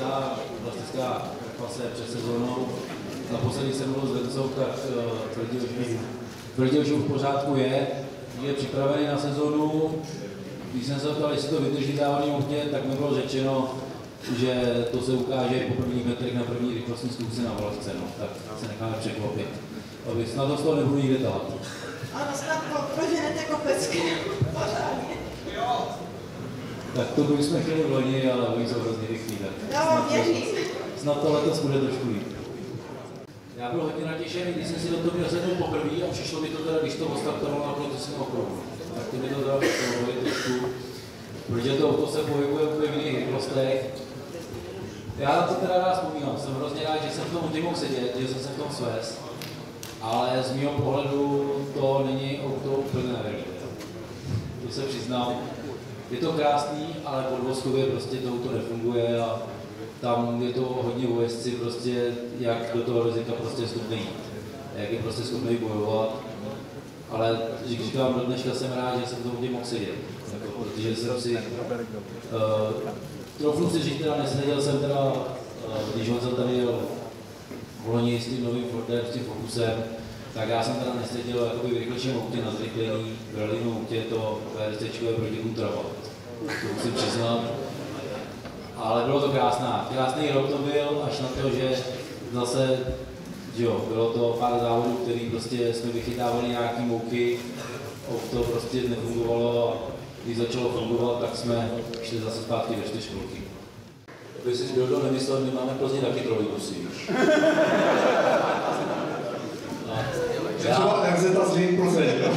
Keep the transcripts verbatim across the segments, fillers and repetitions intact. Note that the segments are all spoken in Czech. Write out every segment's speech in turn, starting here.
častá plastická klase před sezónou. Naposledy jsem mluvil s Vencou, tak uh, tvrdil, že, tvrdil, že už v pořádku je, je připravený na sezónu. Když jsem se ptal, jestli to vydrží závodní mohtě, tak mi bylo řečeno, že to se ukáže po prvních metrech na první rychlostní zkoušce na Valašce, no. Tak se necháme překvapit. Aby snad to z toho nebudu nikde tahat. Ano, snad proženete kopecky. Pořádně. Tak to bychom chtěli v loni, ale oni jsou hrozně rychlí. Já věřím. Snad to letos bude trošku líp. Já byl hodně natěšený, když jsem si do toho měl sednout poprvé a přišlo mi to teda, když to odstartovalo na protestním okruhu. Tak to mi to dalo trošku, protože to auto se pohybuje úplně v jiných rychlostech. Já na to teda rád vzpomínám, jsem hrozně rád, že jsem v tom vždy mohl sedět, že jsem se v tom svést, ale z mého pohledu to není auto úplně nevěrné. To se přiznám. Je to krásný, ale podvozkově prostě to auto nefunguje a tam je to hodně o jezdci, prostě, jak do toho rizika prostě je schopný jít, jak je prostě schopný bojovat. Ale když říkám, do dneška jsem rád, že jsem v tom hodně mohl sedět, jako, protože jsem si, uh, troufnu si říct, teda neseděl jsem teda, uh, když Honza tady jel v loni s tím novým Fordem, s tím Focusem, tak já jsem teda neseděl jakoby v rychlejším autě na zrychlení, v rallynu autě to VRCčkové proti Kultrava. To musím přiznat. Ale bylo to krásná. Krásný rok to byl, až na to, že zase, že jo, bylo to pár závodů, který prostě jsme vychytávali nějaký mouky, to prostě nefungovalo a když začalo fungovat, tak jsme šli zase zpátky do čtyřkolky. Aby si Bildo nemyslel, my máme Plzni taky trolejbusy, víš. Třeba R Z z Lín Plzeň, jo?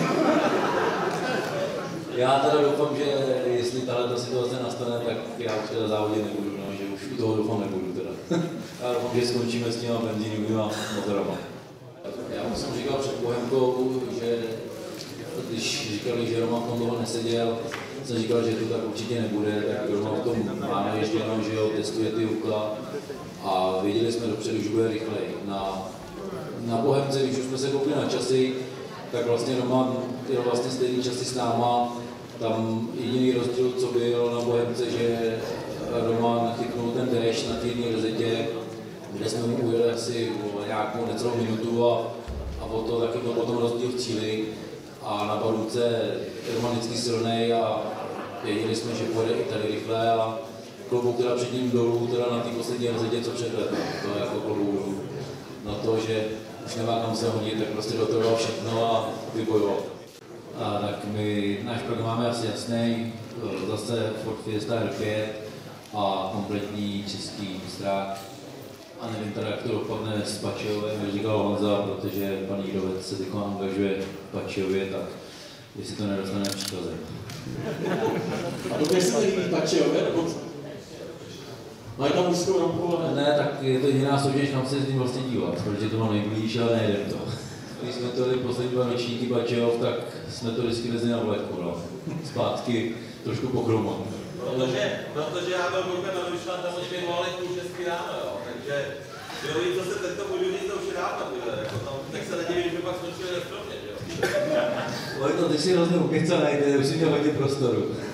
Já teda doufám, že jestli tahle situace nastane, tak já už teda závodit nebudu, no, že už u toho doufám nebudu teda. Já doufám, že skončíme s těma benzínovýma motorama. Já už jsem říkal před Bohemkou, že když říkali, že Roman v tom toho neseděl, jsem říkal, že to tak určitě nebude, tak Roman v tom má naježděno, že jo, testuje ty úkla a věděli jsme dopředu, že bude rychleji. Na, na Bohemce, když už jsme se koupili na časy, tak vlastně Roman jel vlastně stejný časy s náma. Tam jediný rozdíl, co byl na Bohemce, že Roman chytnul ten déšť na té jedné rozetě, kde jsme mu ujeli asi nějakou necelou minutu a, a o to taky byl potom rozdíl v cíli. A na Badůce Roman vždycky silnej a věděli jsme, že pojede i tady rychle a klobouk teda před ním dolů, teda na té poslední rozetě, co předvedl. To je jako klobouk na to, že už nemá kam se hodit, tak prostě do toho všechno a vybojoval. A tak my náš program máme asi jasný, zase Ford Fiesta R pět a kompletní český strák. A nevím teda, jak to dopadne s Pačejovem, jak říkal Honza, protože pan Jírovec se teď angažuje v Pačejově, tak jestli to nedostane příkazem. A to se líbí Pačejově dokonce? Mají tam úzkou rampu, ale... Ne, tak je to jediná soutěž, kam se s tím vlastně dívat, protože to mám nejblíž, ale nejedem to. Když jsme to poslední dva ročníky Pačejov, tak jsme to vždycky vezli na vleku, no. Zpátky trošku pokromat. Protože, protože já byl koukal na Vyšlan, tam oni mě volali půl šestky ráno, jo, takže kdo ví, co se tento můžu říct, to už je dávno bude, jako tam, tak se nedivím, že pak skončili ve stromě, jo. Ale to ty si hrozně ukecanej, ty už si měl hodně prostoru.